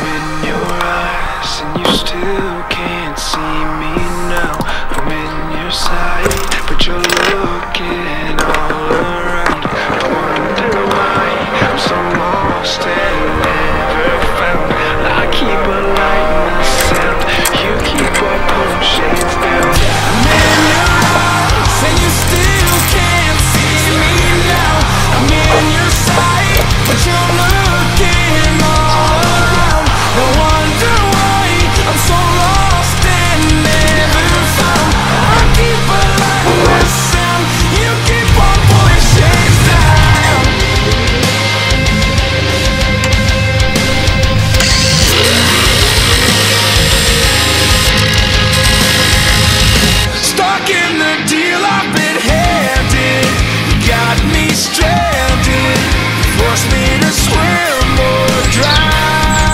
in your eyes, and you still can't see me now. I'm in your sight, but your love